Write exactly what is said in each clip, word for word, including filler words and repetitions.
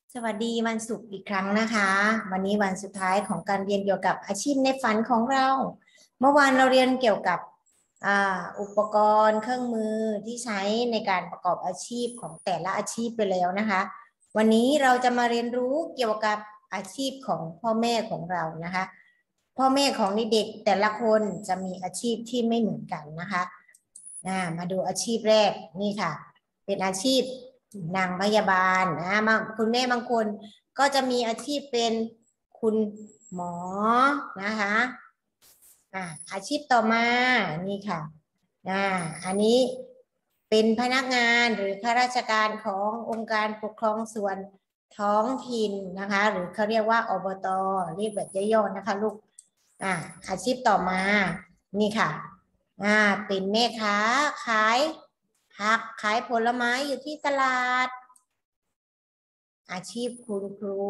สวัสดีวันศุกร์อีกครั้งนะคะวันนี้วันสุดท้ายของการเรียนเกี่ยวกับอาชีพในฝันของเราเมื่อวานเราเรียนเกี่ยวกับอุปกรณ์เครื่องมือที่ใช้ในการประกอบอาชีพของแต่ละอาชีพไปแล้วนะคะวันนี้เราจะมาเรียนรู้เกี่ยวกับอาชีพของพ่อแม่ของเรานะคะพ่อแม่ของเด็กๆแต่ละคนจะมีอาชีพที่ไม่เหมือนกันนะคะมาดูอาชีพแรกนี่ค่ะเป็นอาชีพนางพยาบาลนะคุณแม่บางคนก็จะมีอาชีพเป็นคุณหมอนะคะอ่าอาชีพต่อมานี่ค่ะอ่าอันนี้เป็นพนักงานหรือข้าราชการขององค์การปกครองส่วนท้องถิ่นนะคะหรือเขาเรียกว่าอบต.เรียกแบบย่อๆนะคะลูกอ่าอาชีพต่อมานี่ค่ะอ่าเป็นแม่ค้าขายผักขายผลไม้อยู่ที่ตลาดอาชีพคุณครู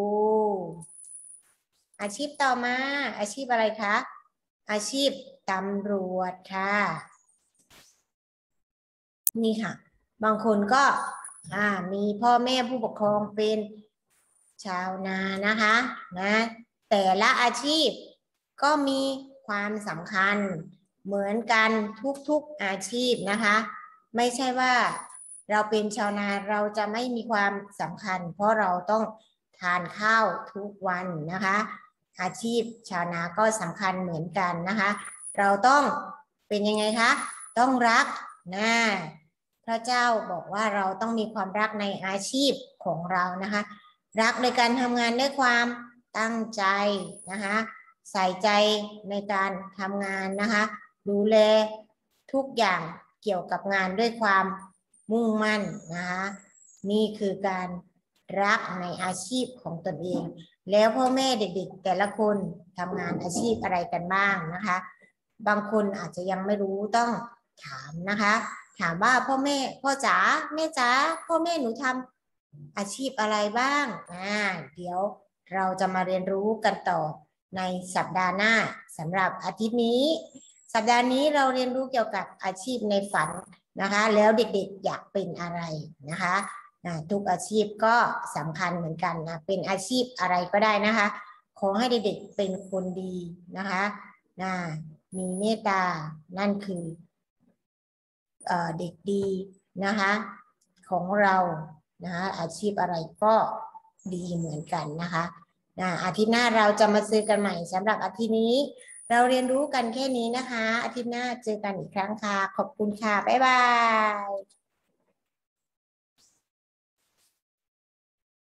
อาชีพต่อมาอาชีพอะไรคะอาชีพตำรวจค่ะนี่ค่ะบางคนก็อ่ามีพ่อแม่ผู้ปกครองเป็นชาวนานะคะนะแต่ละอาชีพก็มีความสำคัญเหมือนกันทุกๆอาชีพนะคะไม่ใช่ว่าเราเป็นชาวนาเราจะไม่มีความสำคัญเพราะเราต้องทานข้าวทุกวันนะคะอาชีพชาวนาก็สำคัญเหมือนกันนะคะเราต้องเป็นยังไงคะต้องรักนะพระเจ้าบอกว่าเราต้องมีความรักในอาชีพของเรานะคะรักในการทำงานด้วยความตั้งใจนะคะใส่ใจในการทำงานนะคะดูแลทุกอย่างเกี่ยวกับงานด้วยความมุ่งมั่นนะคะนี่คือการรักในอาชีพของตนเองแล้วพ่อแม่เด็กๆแต่ละคนทำงานอาชีพอะไรกันบ้างนะคะบางคนอาจจะยังไม่รู้ต้องถามนะคะถามว่าพ่อแม่พ่อจ๋าแม่จ๋าพ่อแม่หนูทำอาชีพอะไรบ้างอ่าเดี๋ยวเราจะมาเรียนรู้กันต่อในสัปดาห์หน้าสำหรับอาทิตย์นี้สัปดาห์นี้เราเรียนรู้เกี่ยวกับอาชีพในฝันนะคะแล้วเด็กๆอยากเป็นอะไรนะคะทุกอาชีพก็สำคัญเหมือนกันนะเป็นอาชีพอะไรก็ได้นะคะขอให้เด็กๆเป็นคนดีนะคะมีเมตตานั่นคือเด็กดีนะคะของเรานะคะอาชีพอะไรก็ดีเหมือนกันนะคะอาทิตย์หน้าเราจะมาซื้อกันใหม่สำหรับอาทิตย์นี้เราเรียนรู้กันแค่นี้นะคะอาทิตย์หน้าเจอกันอีกครั้งค่ะขอบคุณค่ะบ๊ายบาย